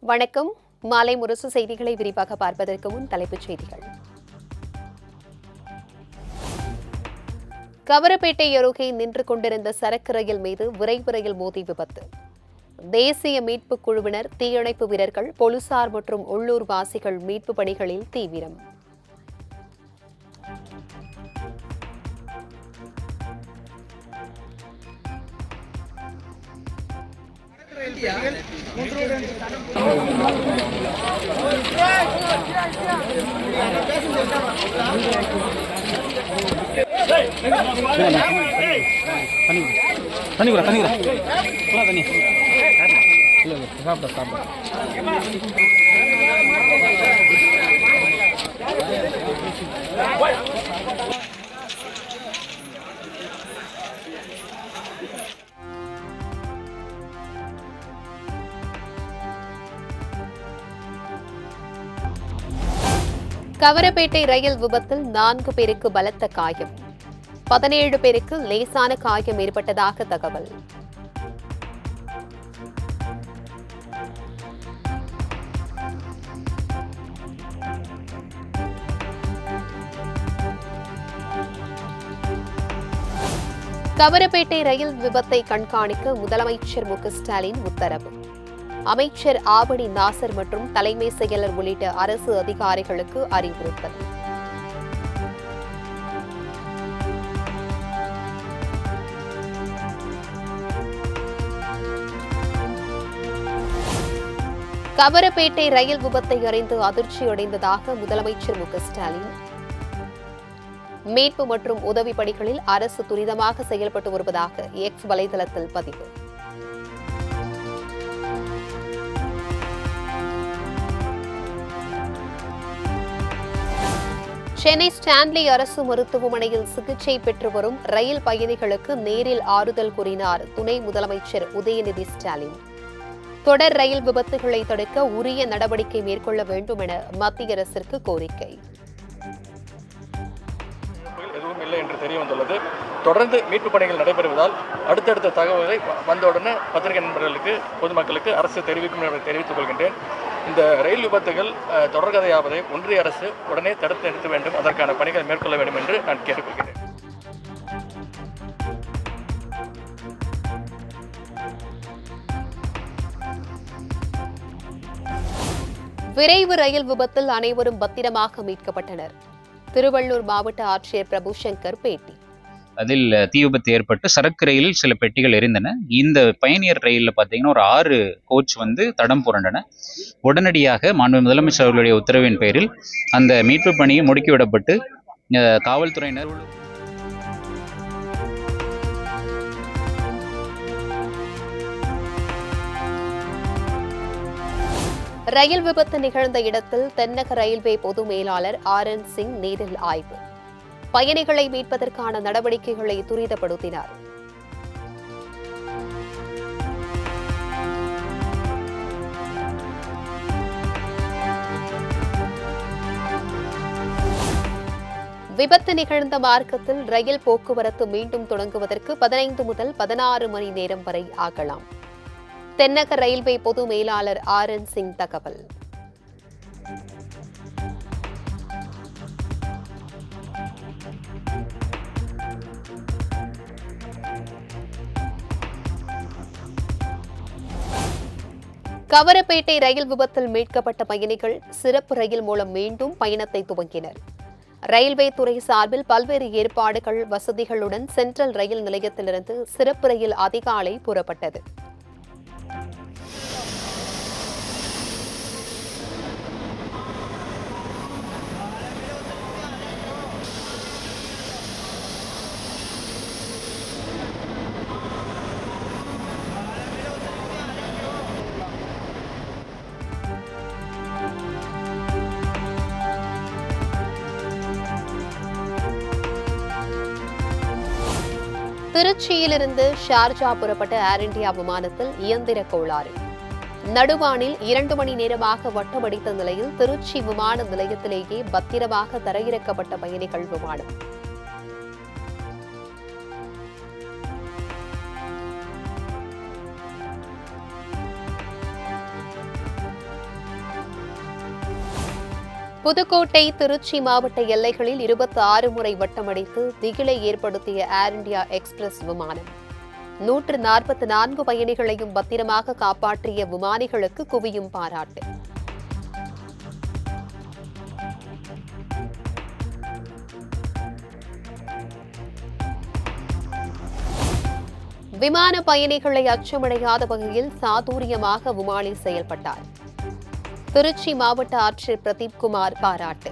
வணக்கம். மாலை முரசு செய்திகளை விரிவாக பார்ப்பதற்கு முன் தலைப்புச் செய்திகள். கவரப்பேட்டை அருகே நின்று கொண்டிருந்த சரக்கு ரயில் மீது விரைவு ரயில் மோதி விபத்து. தேசிய மீட்புக் குழுவினர், தீயணைப்பு வீரர்கள், போலீசார் மற்றும் உள்ளூர் வாசிகள் மீட்புப் பணிகளில் தீவிரம். கவரப்பேட்டை ரயில் விபத்தில் 4 பேருக்கு பலத்த காயம், 17 பேருக்கு லேசான காயம் ஏற்பட்டதாக தகவல். கவரப்பேட்டை ரயில் விபத்தை கண்காணிக்க முதலமைச்சர் மு.க.ஸ்டாலின் உத்தரவு. அமைச்சர் ஆவடி நாசர் மற்றும் தலைமை செயலர் உள்ளிட்ட அரசு அதிகாரிகளுக்கு அறிவுறுத்தல். கவரப்பேட்டை ரயில் விபத்தை அறிந்து அதிர்ச்சியடைந்ததாக முதலமைச்சர் மு.க.ஸ்டாலின். மீட்பு மற்றும் உதவி பணிகளில் அரசு துரிதமாக செயல்பட்டு வருவதாக எக்ஸ் வலைதளத்தில் பதிவு. சென்னை ஸ்டான்லி அரசு மருத்துவமனையில் சிகிச்சை பெற்று வரும் ரயில் பயணிகளுக்கு நேரில் ஆறுதல் கூறினார் துணை முதலமைச்சர் உதயநிதி ஸ்டாலின். தொடர் ரயில் விபத்துகளை தடுக்க உரிய நடவடிக்கை மேற்கொள்ள வேண்டும் என மத்திய அரசிற்கு கோரிக்கை. எதுவும் இல்லை என்று தெரிய வந்துள்ளது. தொடர்ந்து மீட்பு பணிகள் நடைபெறுவதால் அடுத்தடுத்த தகவல்களை வந்தவுடனே பத்திரிகை நண்பர்களுக்கு, பொதுமக்களுக்கு அரசு தெரிவிக்கும் என்று தெரிவித்துக் கொள்கின்றேன். இந்த ரயில் விபத்துகள் தொடர்கதையாவதை ஒன்றிய அரசு உடனே தடுத்து நிறுத்த வேண்டும், அதற்கான பணிகளை மேற்கொள்ள வேண்டும் என்று நான் கேட்டுக்கொள்கிறேன். விரைவு ரயில் விபத்தில் அனைவரும் பத்திரமாக மீட்கப்பட்டனர். திருவள்ளூர் மாவட்ட ஆட்சியர் பிரபு சங்கர் பேட்டி. அதில் தீ விபத்து ஏற்பட்டு சரக்கு ரயிலில் சில பெட்டிகள் எரிந்தன. இந்த பயணியர் ரயிலில் பார்த்தீங்கன்னா ஒரு 6 கோச் தடம் புரண்டன. உடனடியாக மாண்பு முதலமைச்சர் அவர்களுடைய உத்தரவின் பேரில் அந்த மீட்பு பணியை முடுக்கிவிடப்பட்டு காவல்துறையினர் ரயில் விபத்து நிகழ்ந்த இடத்தில் தென்னக ரயில்வே பொது மேலாளர் ஆர்.என். சிங் நேரில் ஆய்வு. பயணிகளை மீட்பதற்கான நடவடிக்கைகளை துரிதப்படுத்தினார். விபத்து நிகழ்ந்த மார்க்கத்தில் ரயில் போக்குவரத்து மீண்டும் தொடங்குவதற்கு 15 முதல் 16 மணி நேரம் வரை ஆகலாம். தென்னக ரயில்வே பொது மேலாளர் ஆர்.என். சிங் தகவல். கவரப்பேட்டை ரயில் விபத்தில் மீட்கப்பட்ட பயணிகள் சிறப்பு ரயில் மூலம் மீண்டும் பயணத்தை துவங்கினர். ரயில்வே துறை சார்பில் பல்வேறு ஏற்பாடுகள், வசதிகளுடன் சென்ட்ரல் ரயில் நிலையத்திலிருந்து சிறப்பு ரயில் அதிகாலை புறப்பட்டது. திருச்சியிலிருந்து ஷார்ஜா புறப்பட்ட ஏர் இந்தியா விமானத்தில் இயந்திர கோளாறு. நடுவானில் 2 மணி நேரமாக வட்டமடித்த நிலையில் திருச்சி விமான நிலையத்திலேயே பத்திரமாக தரையிறக்கப்பட்ட பயணிகள் விமானம். புதுக்கோட்டை திருச்சி மாவட்ட எல்லைகளில் 26 முறை வட்டமடித்து திகிலை ஏற்படுத்திய ஏர் இந்தியா எக்ஸ்பிரஸ் விமானம் 144 பயணிகளையும் பத்திரமாக காப்பாற்றிய விமானிகளுக்கு குவியும் பாராட்டு. விமான பயணிகளை அச்சமடையாத வகையில் சாதுரியமாக விமானி செயல்பட்டார். திருச்சி மாவட்ட ஆட்சியர் பிரதீப் குமார் பாராட்டு.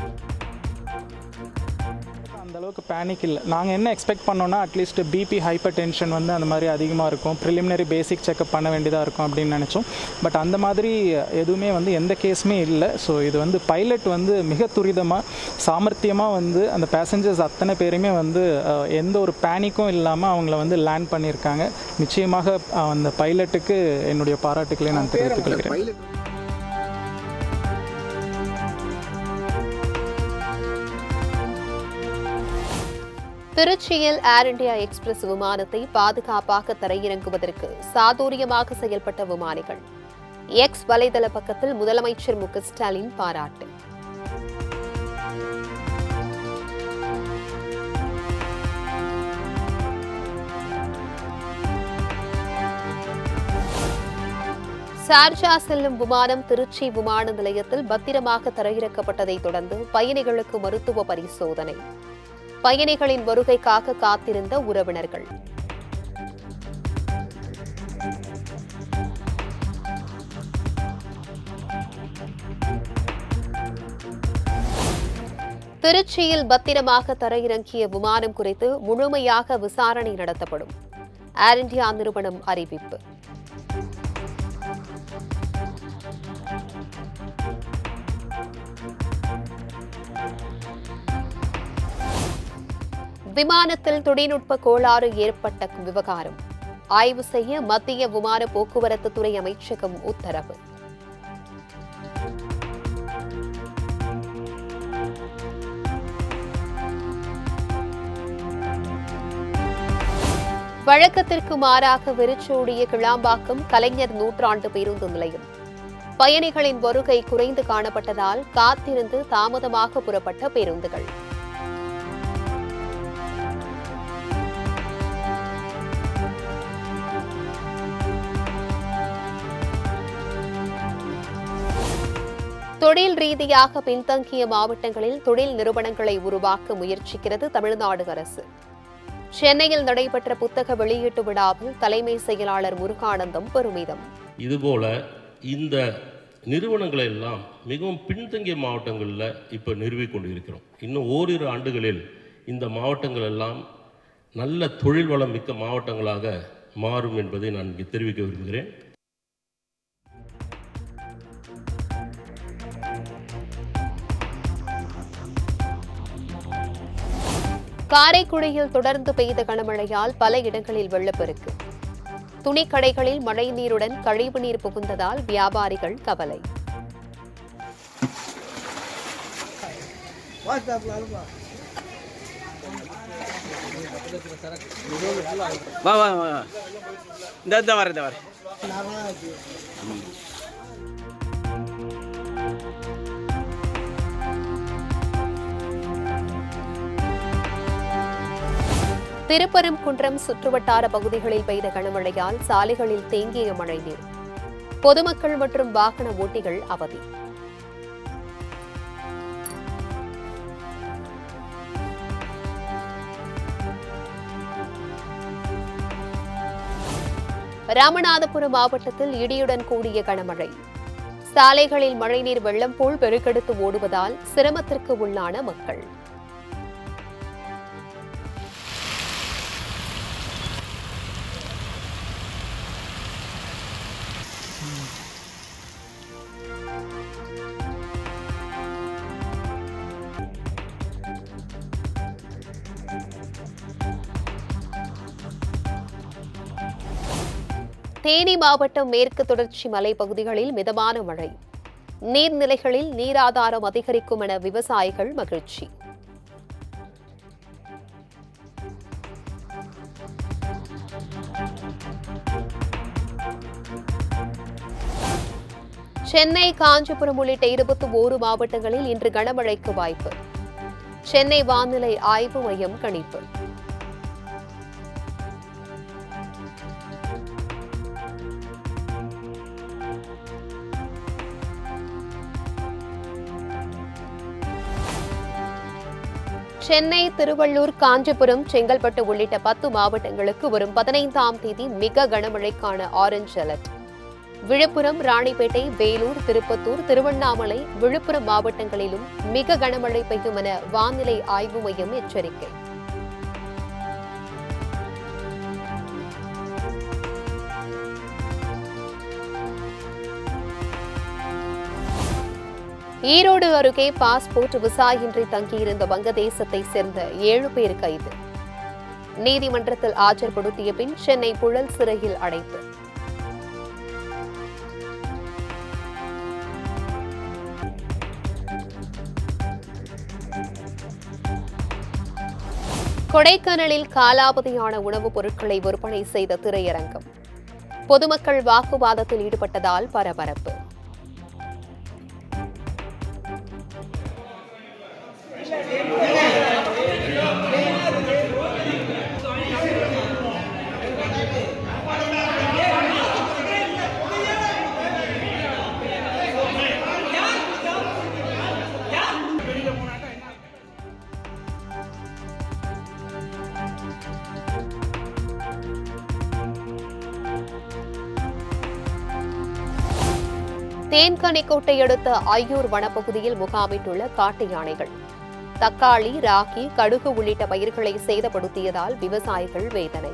அந்த அளவுக்கு பேனிக் இல்லை. நாங்கள் என்ன எக்ஸ்பெக்ட் பண்ணோன்னா அட்லீஸ்ட் பிபி ஹைப்பர் டென்ஷன் வந்து அந்த மாதிரி அதிகமாக இருக்கும், ப்ரிலிமினரி பேசிக் செக்அப் பண்ண வேண்டியதாக இருக்கும் அப்படின்னு நினச்சோம். பட் அந்த மாதிரி எதுவுமே வந்து எந்த கேஸுமே இல்லை. ஸோ இது வந்து பைலட் வந்து மிக துரிதமாக சாமர்த்தியமாக வந்து அந்த பேசஞ்சர்ஸ் அத்தனை பேருமே வந்து எந்த ஒரு பேனிக்கும் இல்லாமல் அவங்கள வந்து லேண்ட் பண்ணியிருக்காங்க. நிச்சயமாக அந்த பைலட்டுக்கு என்னுடைய பாராட்டுக்களை நான் தெரிவித்துக் கொள்கிறேன். திருச்சியில் ஏர் இந்தியா எக்ஸ்பிரஸ் விமானத்தை பாதுகாப்பாக தரையிறங்குவதற்கு சாதுரியமாக செயல்பட்ட விமானிகள். எக்ஸ் வலைதள பக்கத்தில் முதலமைச்சர் மு.க.ஸ்டாலின் பாராட்டு. சார்ஜா செல்லும் விமானம் திருச்சி விமான நிலையத்தில் பத்திரமாக தரையிறக்கப்பட்டதை தொடர்ந்து பயணிகளுக்கு மருத்துவ பரிசோதனை. பயணிகளின் வருகைக்காக காத்திருந்த உறவினர்கள். திருச்சியில் பத்திரமாக தரையிறங்கிய விமானம் குறித்து முழுமையாக விசாரணை நடத்தப்படும். ஏர் இந்தியா நிறுவனம் அறிவிப்பு. விமானத்தில் தொழில்நுட்ப கோளாறு ஏற்பட்ட விவகாரம் ஆய்வு செய்ய மத்திய விமான போக்குவரத்து துறை அமைச்சகம் உத்தரவு. வழக்கத்திற்கு மாறாக வெறிச்சோடிய கிளாம்பாக்கம் கலைஞர் நூற்றாண்டு பேருந்து நிலையம். பயணிகளின் வருகை குறைந்து காணப்பட்டதால் காத்திருந்து தாமதமாக புறப்பட்ட பேருந்துகள். தொழில் ரீதியாக பின்தங்கிய மாவட்டங்களில் தொழில் நிறுவனங்களை உருவாக்க முயற்சிக்கிறது தமிழ்நாடு அரசு. சென்னையில் நடைபெற்ற புத்தக வெளியீட்டு விழாவில் தலைமை செயலாளர் முருகானந்தம் பெருமிதம். இதுபோல இந்த நிறுவனங்களை எல்லாம் மிகவும் பின்தங்கிய மாவட்டங்களில் இப்போ நிறுவிக் கொண்டிருக்கிறோம். இன்னும் ஓரிரு ஆண்டுகளில் இந்த மாவட்டங்கள் எல்லாம் நல்ல தொழில் வளம் மிக்க மாவட்டங்களாக மாறும் என்பதை நான் இங்கே தெரிவிக்க விரும்புகிறேன். காரைக்குடியில் தொடர்ந்து பெய்த கனமழையால் பல இடங்களில் வெள்ளப்பெருக்கு. துணிக்கடைகளில் மழைநீருடன் கழிவுநீர் புகுந்ததால் வியாபாரிகள் கவலை. திருப்பரங்குன்றம் சுற்றுவட்டார பகுதிகளில் பெய்த கனமழையால் சாலைகளில் தேங்கிய மழைநீர். பொதுமக்கள் மற்றும் வாகன ஓட்டிகள் அவதி. ராமநாதபுரம் மாவட்டத்தில் இடியுடன் கூடிய கனமழை. சாலைகளில் மழைநீர் வெள்ளம் போல் பெருக்கெடுத்து ஓடுவதால் சிரமத்திற்கு உள்ளான மக்கள். தேனி மாவட்டம் மேற்கு தொடர்ச்சி மலைப்பகுதிகளில் மிதமான மழை. நீர்நிலைகளில் நீராதாரம் அதிகரிக்கும் என விவசாயிகள் மகிழ்ச்சி. சென்னை, காஞ்சிபுரம் உள்ளிட்ட 21 மாவட்டங்களில் இன்று கனமழைக்கு வாய்ப்பு. சென்னை வானிலை ஆய்வு மையம் கணிப்பு. சென்னை, திருவள்ளூர், காஞ்சிபுரம், செங்கல்பட்டு உள்ளிட்ட 10 மாவட்டங்களுக்கு வரும் 15ஆம் தேதி மிக கனமழைக்கான ஆரஞ்ச் அலர்ட். விழுப்புரம், ராணிப்பேட்டை, வேலூர், திருப்பத்தூர், திருவண்ணாமலை, விழுப்புரம் மாவட்டங்களிலும் மிக கனமழை பெய்யும் என வானிலை ஆய்வு மையம் எச்சரிக்கை. ஈரோடு அருகே பாஸ்போர்ட் விசா இன்றி தங்கியிருந்த வங்கதேசத்தை சேர்ந்த 7 பேர் கைது. நீதிமன்றத்தில் ஆஜர்படுத்திய பின் சென்னை புழல் சிறையில் அடைப்பு. கொடைக்கானலில் காலாவதியான உணவுப் பொருட்களை விற்பனை செய்த திரையரங்கம். பொதுமக்கள் வாக்குவாதத்தில் ஈடுபட்டதால் பரபரப்பு. தேன்கனிக்கோட்டை அடுத்த ஐயூர் வனப்பகுதியில் முகாமிட்டுள்ள காட்டு யானைகள் தக்காளி, ராகி, கடுகு உள்ளிட்ட பயிர்களை சேதப்படுத்தியதால் விவசாயிகள் வேதனை.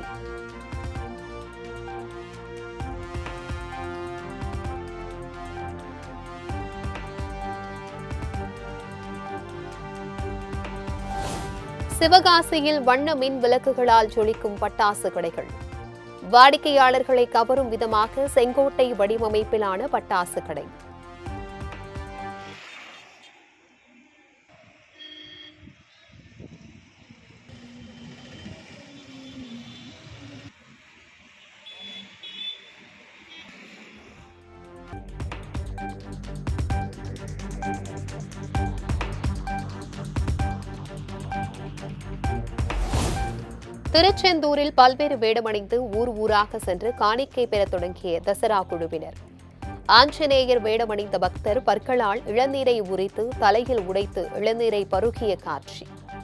சிவகாசியில் வண்ண மின் விளக்குகளால் ஜொலிக்கும் பட்டாசு கடைகள். வாடிக்கையாளர்களை கவரும் விதமாக செங்கோட்டை வடிவமைப்பிலான பட்டாசு கடை. திருச்செந்தூரில் பல்வேறு வேடமணிந்து ஊர் ஊராக சென்று காணிக்கை பெற தொடங்கிய தசரா குழுவினர். ஆஞ்சநேயர் வேடமணிந்த பக்தர் பற்களால் இளநீரை உரித்து தலையில் உடைத்து இளநீரை பருகிய காட்சி.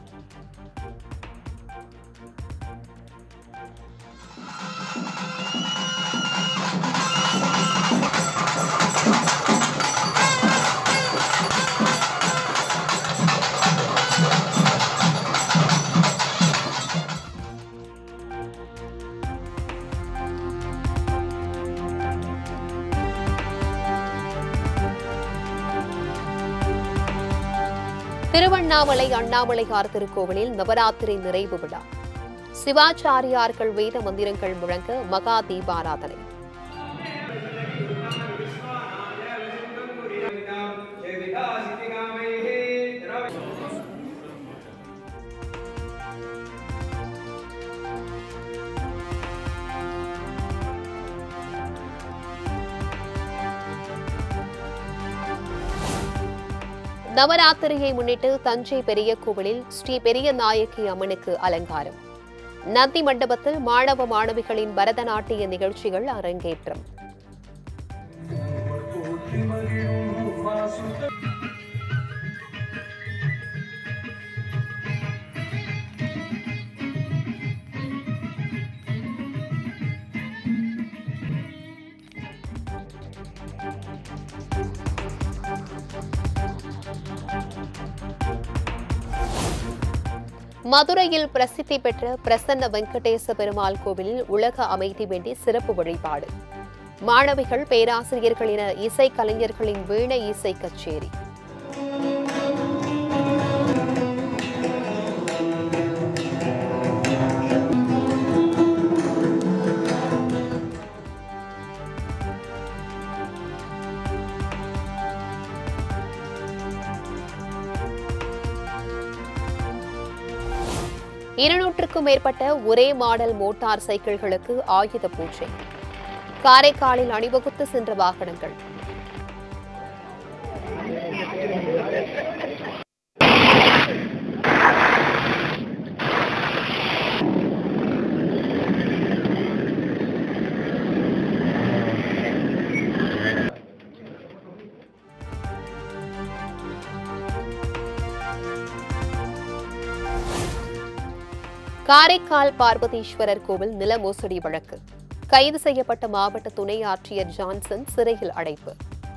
திருவண்ணாமலை அண்ணாமலையார் திருக்கோவிலில் நவராத்திரி நிறைவு விழா. சிவாச்சாரியார்கள் வேத மந்திரங்கள் முழங்க மகா தீபாராதனை. நவராத்திரியை முன்னிட்டு தஞ்சை பெரிய கோவிலில் ஸ்ரீ பெரிய நாயகி அம்மனுக்கு அலங்காரம். நந்தி மண்டபத்தில் மாணவ மாணவிகளின் பரதநாட்டிய நிகழ்ச்சிகள் அரங்கேற்றம். மதுரையில் பிரசித்தி பெற்ற பிரசன்ன வெங்கடேச பெருமாள் கோவிலில் உலக அமைதி வேண்டி சிறப்பு வழிபாடு. மாணவிகள், பேராசிரியர்கள் என இசை கலைஞர்களின் வீணை இசை கச்சேரி. இருநூற்றுக்கும் மேற்பட்ட ஒரே மாடல் மோட்டார் சைக்கிள்களுக்கு ஆயுத பூஜை. காரைக்காலில் அணிவகுத்து சென்ற வாகனங்கள். காரைக்கால் பார்வதீஸ்வரர் கோவில் நில மோசடி வழக்கு. கைது செய்யப்பட்ட மாவட்ட துணை ஆட்சியர் ஜான்சன் சிறையில் அடைப்பு.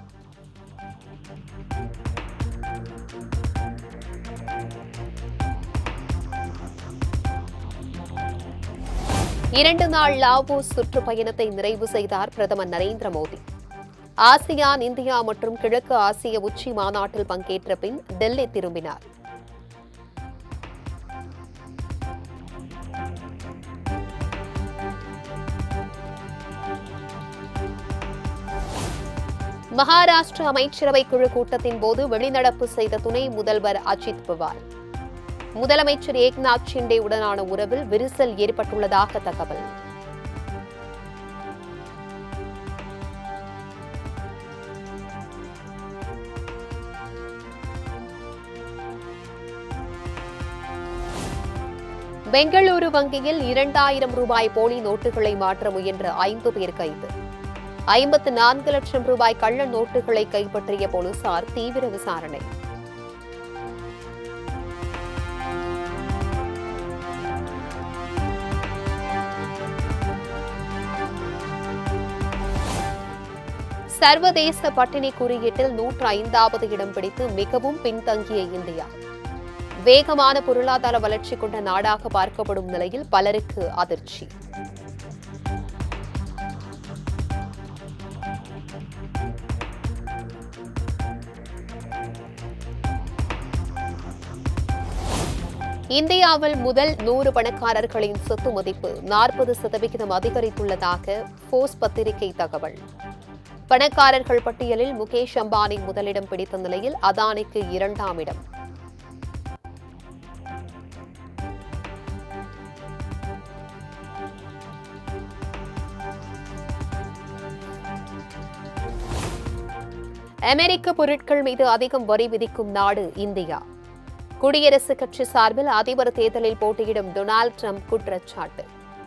இரண்டு நாள் லாவோஸ் சுற்றுப்பயணத்தை நிறைவு செய்தார் பிரதமர் நரேந்திர மோடி. ஆசியான், இந்தியா மற்றும் கிழக்கு ஆசிய உச்சி மாநாட்டில் பங்கேற்ற பின் டெல்லி திரும்பினார். மகாராஷ்டிரா அமைச்சரவை குழு கூட்டத்தின் போது வெளிநடப்பு செய்த துணை முதல்வர் அஜித் பவார். முதலமைச்சர் ஏக்நாத் ஷிண்டே உடனான உறவில் விரிசல் ஏற்பட்டுள்ளதாக தகவல். பெங்களூரு வங்கியில் 2000 ரூபாய் போலி நோட்டுகளை மாற்ற முயன்ற 5 பேர் கைது. 54 லட்சம் ரூபாய் கள்ள நோட்டுகளை கைப்பற்றிய போலீசார் தீவிர விசாரணை. சர்வதேச பட்டினி குறியீட்டில் 105வது இடம் பிடித்து மிகவும் பின்தங்கிய இந்தியா வேகமான பொருளாதார வளர்ச்சி கொண்ட நாடாக பார்க்கப்படும் நிலையில் பலருக்கு அதிர்ச்சி. இந்தியாவில் முதல் 100 பணக்காரர்களின் சொத்து மதிப்பு 40% அதிகரித்துள்ளதாக போர்ஸ் பத்திரிகை தகவல். பணக்காரர்கள் பட்டியலில் முகேஷ் அம்பானி முதலிடம் பிடித்த நிலையில் அதானிக்கு 2ஆம் இடம். அமெரிக்க பொருட்கள் மீது அதிகம் வரி விதிக்கும் நாடு இந்தியா. குடியரசுக் கட்சி சார்பில் அதிபர் தேர்தலில் போட்டியிடும் டொனால்டு டிரம்ப் குற்றச்சாட்டு.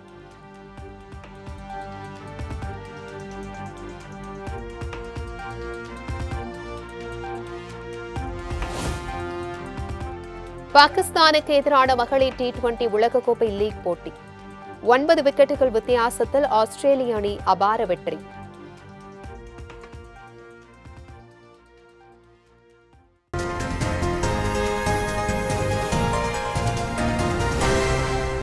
பாகிஸ்தானுக்கு எதிரான மகளிர் T20 உலகக்கோப்பை லீக் போட்டி 9 விக்கெட்டுகள் வித்தியாசத்தில் ஆஸ்திரேலிய அணி அபார வெற்றி.